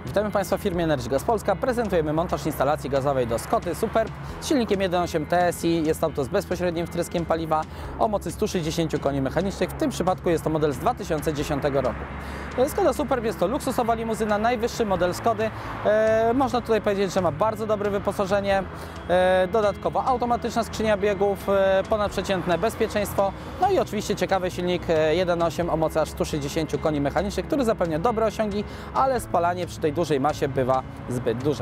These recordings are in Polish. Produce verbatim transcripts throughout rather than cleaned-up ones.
Witamy Państwa w firmie Energy Gas Polska. Prezentujemy montaż instalacji gazowej do Skody Superb z silnikiem jeden przecinek osiem T S I. Jest auto z bezpośrednim wtryskiem paliwa o mocy stu sześćdziesięciu koni mechanicznych. W tym przypadku jest to model z dwa tysiące dziesiątego roku. Skoda Superb jest to luksusowa limuzyna, najwyższy model Skody. E, można tutaj powiedzieć, że ma bardzo dobre wyposażenie. E, dodatkowo automatyczna skrzynia biegów, e, ponadprzeciętne bezpieczeństwo. No i oczywiście ciekawy silnik jeden przecinek osiem o mocy aż stu sześćdziesięciu koni mechanicznych, który zapewnia dobre osiągi, ale spalanie przy tej dużej masie bywa zbyt duże.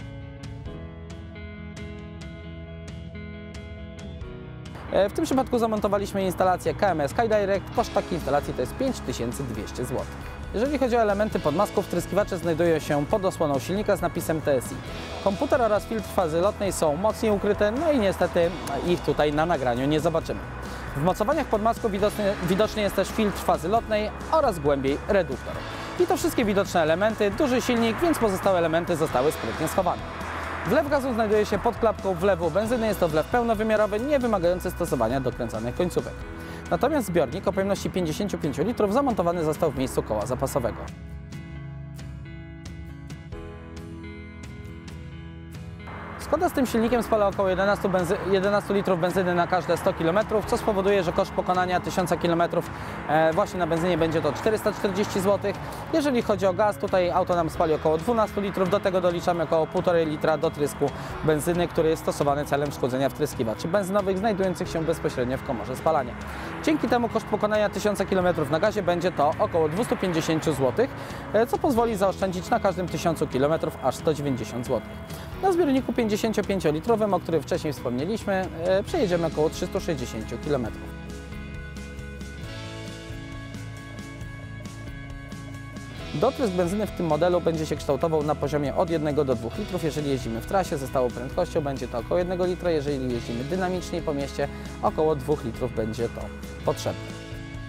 W tym przypadku zamontowaliśmy instalację K M E SkyDirect. Koszt takiej instalacji to jest pięć tysięcy dwieście złotych. Jeżeli chodzi o elementy podmasków, wtryskiwacze znajdują się pod osłoną silnika z napisem T S I. Komputer oraz filtr fazy lotnej są mocniej ukryte, no i niestety ich tutaj na nagraniu nie zobaczymy. W mocowaniach podmasku widoczny, widoczny jest też filtr fazy lotnej oraz głębiej reduktor. I to wszystkie widoczne elementy, duży silnik, więc pozostałe elementy zostały sprytnie schowane. Wlew gazu znajduje się pod klapką wlewu benzyny. Jest to wlew pełnowymiarowy, nie wymagający stosowania dokręcanych końcówek. Natomiast zbiornik o pojemności pięćdziesięciu pięciu litrów zamontowany został w miejscu koła zapasowego. Skoda z tym silnikiem spala około jedenastu litrów benzyny na każde sto kilometrów, co spowoduje, że koszt pokonania tysiąca kilometrów właśnie na benzynie będzie to czterysta czterdzieści złotych. Jeżeli chodzi o gaz, tutaj auto nam spali około dwunastu litrów, do tego doliczamy około półtorej litra dotrysku benzyny, który jest stosowany celem szkodzenia wtryskiwaczy benzynowych znajdujących się bezpośrednio w komorze spalania. Dzięki temu koszt pokonania tysiąca kilometrów na gazie będzie to około dwieście pięćdziesiąt złotych, co pozwoli zaoszczędzić na każdym tysiącu kilometrów aż sto dziewięćdziesiąt złotych. Na zbiorniku pięćdziesięciopięciolitrowym, o którym wcześniej wspomnieliśmy, przejedziemy około trzysta sześćdziesiąt kilometrów. Dotrysk benzyny w tym modelu będzie się kształtował na poziomie od jednego do dwóch litrów. Jeżeli jeździmy w trasie ze stałą prędkością, będzie to około jednego litra. Jeżeli jeździmy dynamicznie po mieście, około dwóch litrów będzie to potrzebne.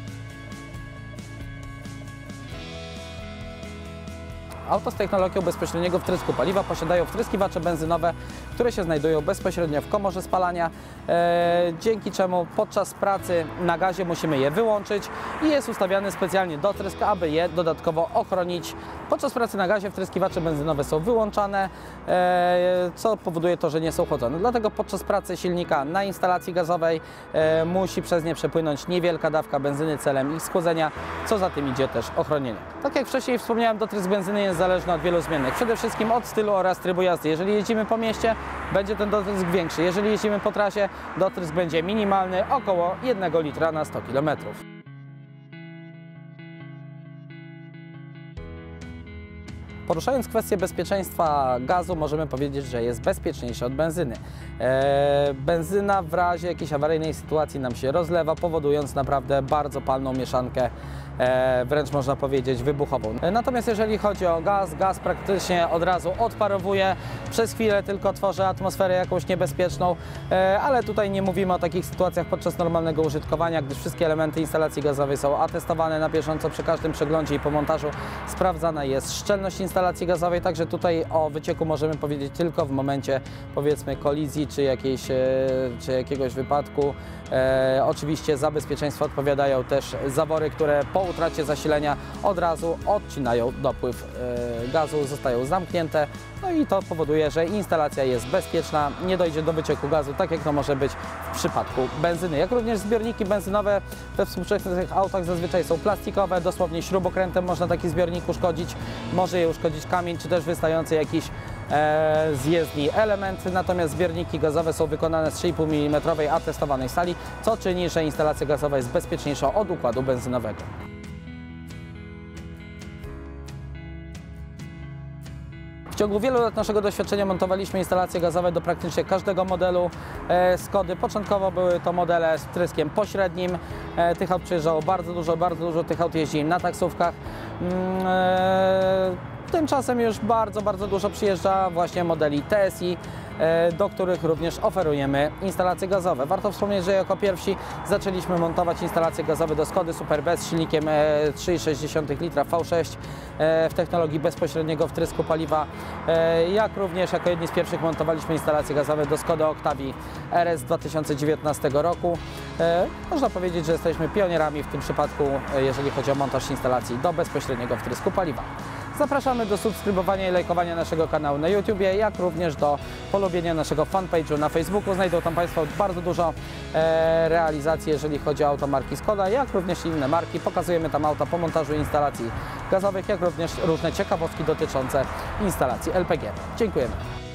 Auto z technologią bezpośredniego wtrysku paliwa posiadają wtryskiwacze benzynowe, które się znajdują bezpośrednio w komorze spalania, e, dzięki czemu podczas pracy na gazie musimy je wyłączyć i jest ustawiany specjalnie dotrysk, aby je dodatkowo ochronić. Podczas pracy na gazie wtryskiwacze benzynowe są wyłączane, e, co powoduje to, że nie są chłodzone. Dlatego podczas pracy silnika na instalacji gazowej e, musi przez nie przepłynąć niewielka dawka benzyny celem ich schłodzenia, co za tym idzie też ochronienie. Tak jak wcześniej wspomniałem, dotrysk benzyny jest zależny od wielu zmiennych. Przede wszystkim od stylu oraz trybu jazdy. Jeżeli jeździmy po mieście, będzie ten dotrysk większy. Jeżeli jeździmy po trasie, dotrysk będzie minimalny, około jednego litra na sto kilometrów. Poruszając kwestię bezpieczeństwa gazu, możemy powiedzieć, że jest bezpieczniejszy od benzyny. E, benzyna w razie jakiejś awaryjnej sytuacji nam się rozlewa, powodując naprawdę bardzo palną mieszankę, e, wręcz można powiedzieć wybuchową. E, natomiast jeżeli chodzi o gaz, gaz praktycznie od razu odparowuje, przez chwilę tylko tworzy atmosferę jakąś niebezpieczną, e, ale tutaj nie mówimy o takich sytuacjach podczas normalnego użytkowania, gdyż wszystkie elementy instalacji gazowej są atestowane na bieżąco. Przy każdym przeglądzie i po montażu sprawdzana jest szczelność instalacji gazowej, także tutaj o wycieku możemy powiedzieć tylko w momencie, powiedzmy, kolizji czy, jakiejś, czy jakiegoś wypadku. E, oczywiście za bezpieczeństwo odpowiadają też zawory, które po utracie zasilenia od razu odcinają dopływ e, gazu, zostają zamknięte. No i to powoduje, że instalacja jest bezpieczna, nie dojdzie do wycieku gazu, tak jak to może być w przypadku benzyny. Jak również zbiorniki benzynowe we współczesnych autach zazwyczaj są plastikowe, dosłownie śrubokrętem można taki zbiornik uszkodzić, może je uszkodzić kamień, czy też wystający jakiś e, z jezdni element, natomiast zbiorniki gazowe są wykonane z trzy i pół milimetrowej atestowanej stali, co czyni, że instalacja gazowa jest bezpieczniejsza od układu benzynowego. W ciągu wielu lat naszego doświadczenia montowaliśmy instalacje gazowe do praktycznie każdego modelu e, Skody. Początkowo były to modele z wtryskiem pośrednim. E, tych aut przyjeżdżało bardzo dużo, bardzo dużo tych aut jeździ na taksówkach. Mm, e, tymczasem już bardzo, bardzo dużo przyjeżdża właśnie modeli T S I, do których również oferujemy instalacje gazowe. Warto wspomnieć, że jako pierwsi zaczęliśmy montować instalacje gazowe do Skody Superb z silnikiem trzy przecinek sześć litra V sześć w technologii bezpośredniego wtrysku paliwa, jak również jako jedni z pierwszych montowaliśmy instalacje gazowe do Skody Octavii R S z dwa tysiące dziewiętnastego roku. Można powiedzieć, że jesteśmy pionierami w tym przypadku, jeżeli chodzi o montaż instalacji do bezpośredniego wtrysku paliwa. Zapraszamy do subskrybowania i lajkowania naszego kanału na YouTubie, jak również do polubienia naszego fanpage'u na Facebooku. Znajdą tam Państwo bardzo dużo e, realizacji, jeżeli chodzi o auta marki Skoda, jak również inne marki. Pokazujemy tam auta po montażu instalacji gazowych, jak również różne ciekawostki dotyczące instalacji L P G. Dziękujemy.